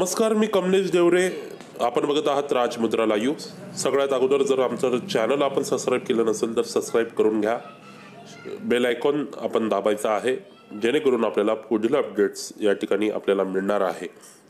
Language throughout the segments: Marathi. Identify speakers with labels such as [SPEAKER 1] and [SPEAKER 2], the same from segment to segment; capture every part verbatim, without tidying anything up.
[SPEAKER 1] नमस्कार, मी कमलेश देवरे. आपण बघत आहात राजमुद्रा लाईव्ह. सगळ्यात अगोदर जर आमचं चॅनल आपण सबस्क्राईब केलं नसेल तर सबस्क्राईब करून घ्या. बेल आयकॉन आपण दाबायचा आहे, जेणेकरून आपल्याला पुढील अपडेट्स या ठिकाणी आपल्याला मिळणार आहे.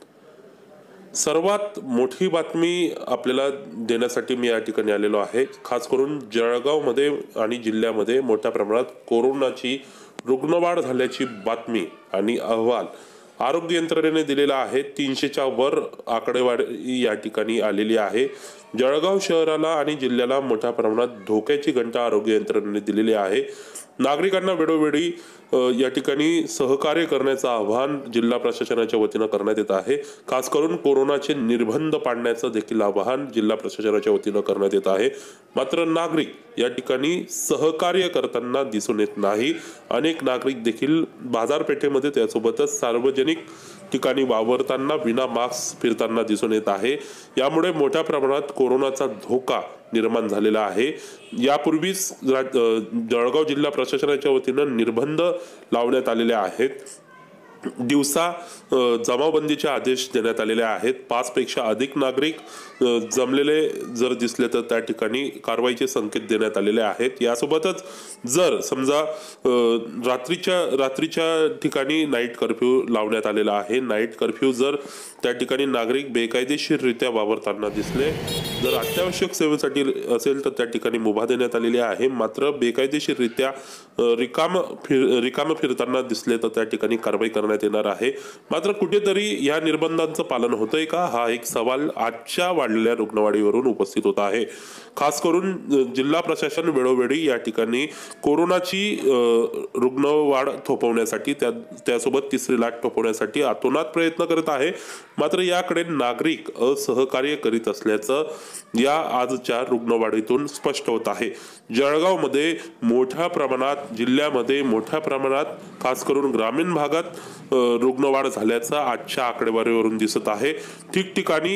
[SPEAKER 1] सर्वात मोठी बातमी आपल्याला देण्यासाठी मी या ठिकाणी आलेलो आहे. खास करून जळगावमध्ये आणि जिल्ह्यामध्ये मोठ्या प्रमाणात कोरोनाची रुग्णवाढ झाल्याची बातमी आणि अहवाल आरोग्य यंत्रणेने दिलेला आहे. तीनशेच्या वर आकडेवारी या ठिकाणी आलेली आहे. जळगाव शहराला आणि जिल्ह्याला मोठ्या प्रमाणात धोक्याची घंटा आरोग्य यंत्रणेने दिलेली आहे. नागरिकांना वेळोवेळी या ठिकाणी सहकार्य करण्याचं आवाहन जिल्हा प्रशासनाच्या वतीनं करण्यात येत आहे. खास करून कोरोनाचे निर्बंध पाडण्याचं देखील आवाहन जिल्हा प्रशासनाच्या वतीनं करण्यात येत आहे. मात्र नागरिक या ठिकाणी सहकार्य करताना दिसून येत नाही. अनेक नागरिक देखील बाजारपेठेमध्ये त्यासोबतच सार्वजनिक ठिकाणी वावरताना विना मास्क फिरताना दिसून येत आहे. यामुळे मोठ्या प्रमाणात कोरोनाचा धोका निर्माण झालेला आहे. यापूर्वीच जळगाव जिल्हा प्रशासनाच्या वतीनं निर्बंध लावण्यात आलेले आहेत. दिवसा जमावबंदीचे आदेश देण्यात आलेले आहेत. पाच पेक्षा अधिक नागरिक जमलेले जर दिसले तर त्या ठिकाणी कारवाईचे संकेत देण्यात आलेले आहेत. यासोबतच जर समजा रात्रीच्या रात्रीच्या ठिकाणी नाईट कर्फ्यू लावण्यात आलेला आहे. नाईट कर्फ्यू जर त्या ठिकाणी नागरिक बेकायदेशीररित्या वावरताना दिसले, जर अत्यावश्यक सेवेसाठी असेल तर त्या ठिकाणी मुभा देण्यात आलेली आहे. मात्र बेकायदेशीररित्या रिकाम फिर रिकाम फिरताना दिसले तर त्या ठिकाणी कारवाई करण्यात येणार आहे. मात्र कुठेतरी या निर्बंधांचं पालन होतंय का, हा एक सवाल आजच्या वाढलेल्या रुग्णवाढीवरून उपस्थित होत आहे. खास करून जिल्हा प्रशासन वेळोवेळी या ठिकाणी कोरोनाची रुग्णवाढ थोपवण्यासाठी त्या त्यासोबत तिसरी लाट थोपवण्यासाठी अतोनात प्रयत्न करत आहे. मात्र याकडे नागरिक असहकार्य करीत असल्याचं या आजच्या रुग्णवाढीतून स्पष्ट होत आहे. जळगावमध्ये मोठ्या प्रमाणात, जिल्ह्यामध्ये मोठ्या प्रमाणात, खास करून ग्रामीण भागात रुग्णवाढ झाल्याचं आजच्या आकडेवारीवरून दिसत आहे. ठिकठिकाणी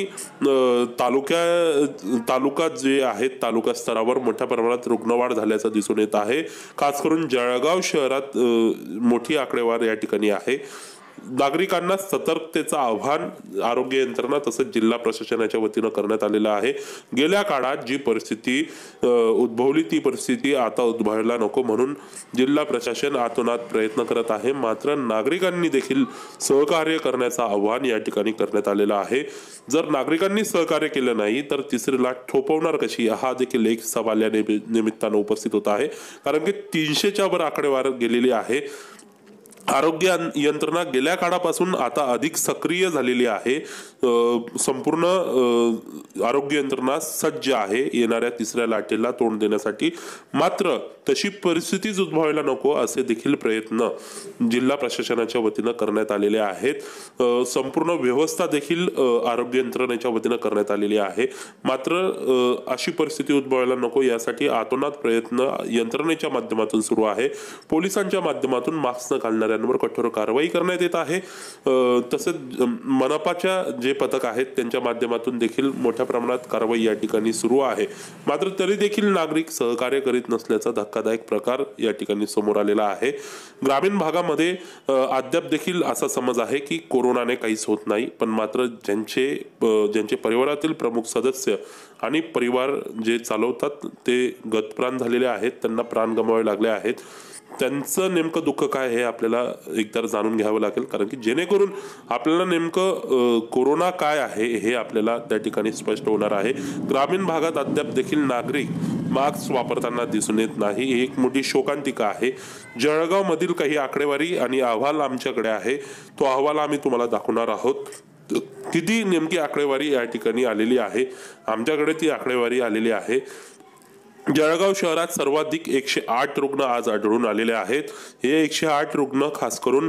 [SPEAKER 1] तालुक्या तालुका जे आहेत तालुका स्तरावर मोठ्या प्रमाणात रुग्णवाढ झाल्याचं दिसून येत आहे. खास करून जळगाव शहरात मोठी आकडेवारी या ठिकाणी आहे. नागरिकांना सतर्कतेचं आवाहन आरोग्य यंत्रणा तसंच जिल्हा प्रशासनाच्या वतीनं करण्यात आलेलं आहे. गेल्या काळात जी परिस्थिती उद्भवली ती परिस्थिती आता उद्भवायला नको म्हणून जिल्हा प्रशासन आतोनात प्रयत्न करत आहे. मात्र नागरिकांनी देखील सहकार्य करण्याचं आवाहन या ठिकाणी करण्यात आलेलं आहे. जर नागरिकांनी सहकार्य केलं नाही तर तिसरी लाट थोपवणार कशी, हा देखील एक सवाल या निमित्तानं उपस्थित होत आहे. कारण की तीनशेच्या वर आकडेवारी गेलेली आहे. आरोग्य यंत्रणा गेल्या काळापासून आता अधिक सक्रिय झालेली आहे. संपूर्ण आरोग्य यंत्रणा सज्ज आहे येणाऱ्या तिसऱ्या लाटेला तोंड देण्यासाठी. मात्र तशी परिस्थितीच उद्भवायला नको असे देखील प्रयत्न जिल्हा प्रशासनाच्या वतीनं करण्यात आलेले आहेत. संपूर्ण व्यवस्था देखील आरोग्य यंत्रणेच्या वतीनं करण्यात आलेली आहे. मात्र अशी परिस्थिती उद्भवायला नको यासाठी आतोनात प्रयत्न यंत्रणेच्या माध्यमातून सुरू आहे. पोलिसांच्या माध्यमातून मास्क न घालणाऱ्या कठोर कारवाई करण्यात येत आहे. तसेच मनपाच्या जे पथक आहेत त्यांच्या माध्यमातून देखील मोठ्या प्रमाणात कारवाई या ठिकाणी सुरू आहे. मात्र तरी देखील नागरिक सहकार्य करीत नसल्याचा धक्कादायक प्रकार या ठिकाणी समोर आलेला आहे. ग्रामीण भागामध्ये अद्याप देखील असा समज आहे की कोरोनाने काहीच होत नाही, पण मात्र ज्यांचे ज्यांचे परिवारातील प्रमुख सदस्य आणि परिवार जे चालवतात ते गतप्राण झालेले आहेत, त्यांना प्राण गमवावे लागले आहेत. त्यांचं नेमकं दुःख काय हे आपल्याला एकदा जाणून घ्यावं लागेल. कारण की जेणेकरून आपल्याला नेमकं कोरोना काय आहे हे आपल्याला त्या ठिकाणी स्पष्ट होणार आहे. ग्रामीण भागात अद्याप देखील नागरिक मास्क वापरताना दिसून येत नाही, ही एक मोठी शोकांतिका आहे. जळगाव मधील काही आकडेवारी आणि अहवाल आमच्याकडे आहे, तो अहवाल आम्ही तुम्हाला दाखवणार आहोत. किती नेमकी आकडेवारी या ठिकाणी आलेली आहे, आमच्याकडे ती आकडेवारी आलेली आहे. जळगाव शहरात सर्वाधिक एकशे आठ रुग्ण आज आढळून आलेले आहेत. हे एकशे आठ रुग्ण खास करून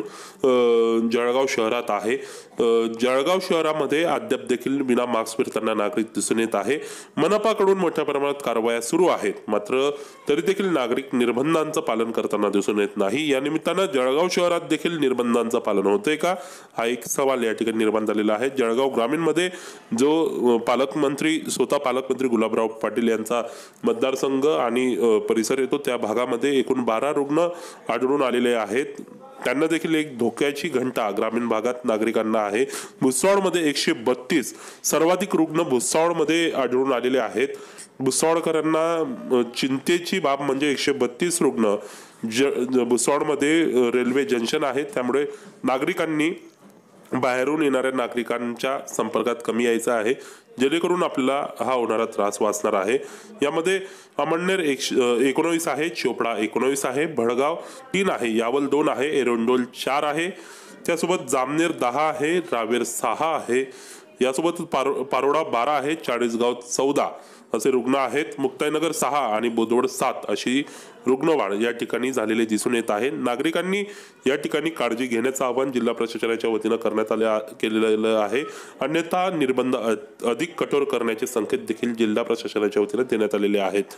[SPEAKER 1] जळगाव शहरात आहे. जळगाव शहरामध्ये अद्याप देखील विना मास्क फिरताना नागरिक दिसून येत आहे. मनपाकडून मोठ्या प्रमाणात कारवाया सुरू आहेत. मात्र तरी देखील नागरिक निर्बंधांचं पालन करताना दिसून येत नाही. या निमित्तानं जळगाव शहरात देखील निर्बंधांचं पालन होतंय का, हा एक सवाल या ठिकाणी निर्माण झालेला आहे. जळगाव ग्रामीणमध्ये जो पालकमंत्री स्वतः पालकमंत्री गुलाबराव पाटील यांचा मतदारसंघ आणि परिसर येतो त्या भागामध्ये एकूण बारा रुग्ण आढळून आलेले आहेत. त्यांना देखील एक धोक्याची घंटा ग्रामीण भागात नागरिकांना आहे। भुसावळमध्ये एकशे बत्तीस सर्वाधिक रुग्ण भुसावळमध्ये आढळून आलेले आहेत। भुसावळकरांना चिंतेची बाब म्हणजे एकशे बत्तीस रुग्ण ज भुसावळमध्ये रेल्वे जंक्शन आहे, त्यामुळे नागरिकांनी बाहेरून येणाऱ्या नागरिकांच्या संपर्कात कमी यायचं आहे, जेणेकरून आपल्याला हा होणारा त्रास वाचणार आहे। यामध्ये अमळनेर एकोणवीस आहे, चोपडा एकोणवीस आहे, भडगाव तीन आहे, यावल दोन आहे, एरंडोल चार आहे, त्यासोबत जामनेर दहा आहे, रावेर सहा आहे, यासोबत पारो पारोडा बारा आहे, चाळीसगाव चौदा असे रुग्ण आहेत। मुक्ताईनगर सहा आणि बोदवड सात अशी रुग्णवाढ या ठिकाणी झालेले दिसून येत आहे। नागरिकांनी या ठिकाणी काळजी घेण्याचं आवाहन जिल्हा प्रशासनाच्या वतीनं करण्यात आले केलेलं आहे, अन्यथा निर्बंध अधिक कठोर करण्याचे संकेत देखील जिल्हा प्रशासनाच्या वतीनं देण्यात आलेले आहेत।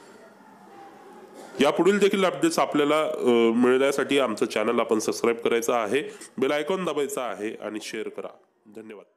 [SPEAKER 1] यापुढील देखील अपडेट्स आपल्याला मिळण्यासाठी आमचं चॅनल आपण सबस्क्राईब करायचं आहे, बेल आयकॉन दाबायचा आहे आणि शेअर करा। धन्यवाद।